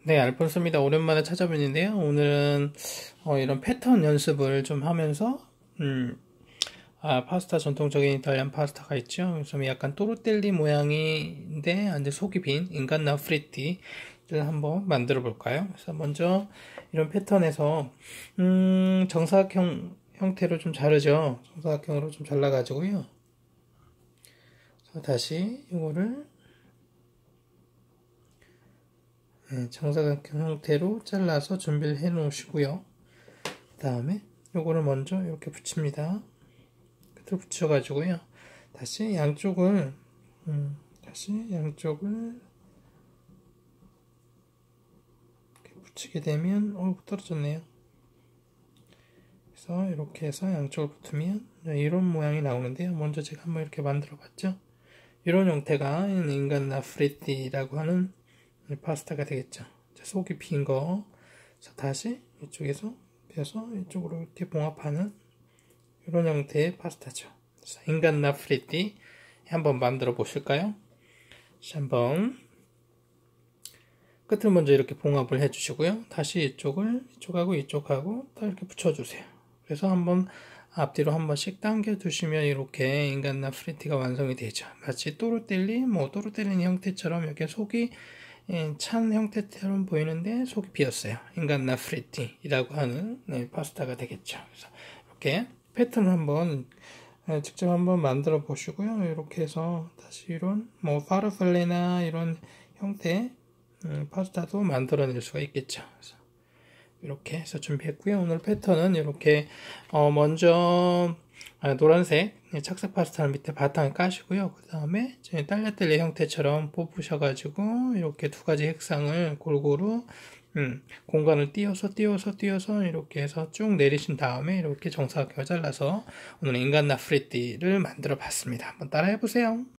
네, 알폰소입니다. 오랜만에 찾아뵙는데요. 오늘은 이런 패턴 연습을 좀 하면서 파스타 전통적인 이탈리안 파스타가 있죠. 그래서 약간 또르텔리 모양인데 이제 속이 빈 인간나 프리티를 한번 만들어 볼까요? 그래서 먼저 이런 패턴에서 정사각형 형태로 좀 자르죠. 정사각형으로 좀 잘라가지고요. 다시 이거를 정사각형 형태로 잘라서 준비를 해 놓으시고요. 그 다음에 요거를 먼저 이렇게 붙입니다. 끝을 붙여가지고요. 다시 양쪽을 이렇게 붙이게 되면 떨어졌네요. 그래서 이렇게 해서 양쪽을 붙으면 이런 모양이 나오는데요. 먼저 제가 한번 이렇게 만들어 봤죠. 이런 형태가 인간 나프레티라고 하는 파스타가 되겠죠. 속이 빈 거. 다시 이쪽에서 빼서 이쪽으로 이렇게 봉합하는 이런 형태의 파스타죠. 인간 나프레티 한번 만들어 보실까요? 한번 끝을 먼저 이렇게 봉합을 해주시고요. 다시 이쪽하고 이쪽하고 딱 이렇게 붙여주세요. 그래서 한번 앞뒤로 한 번씩 당겨주시면 이렇게 인간 나프레티가 완성이 되죠. 마치 또르텔리, 또르텔리 형태처럼 이렇게 속이 찬 형태처럼 보이는데 속이 비었어요. 인간 나프레티라고 하는 파스타가 되겠죠. 그래서 이렇게 패턴을 한번 직접 한번 만들어 보시고요. 이렇게 해서 다시 이런 파르팔레나 이런 형태 파스타도 만들어낼 수가 있겠죠. 그래서 이렇게 해서 준비했고요. 오늘 패턴은 이렇게 먼저 노란색 착색 파스타를 밑에 바탕에 까시고요. 그 다음에 딸려텔레 형태처럼 뽑으셔가지고 이렇게 두 가지 색상을 골고루 공간을 띄워서 이렇게 해서 쭉 내리신 다음에 이렇게 정사각형을 잘라서 오늘 인간 나프레티를 만들어 봤습니다. 한번 따라해 보세요.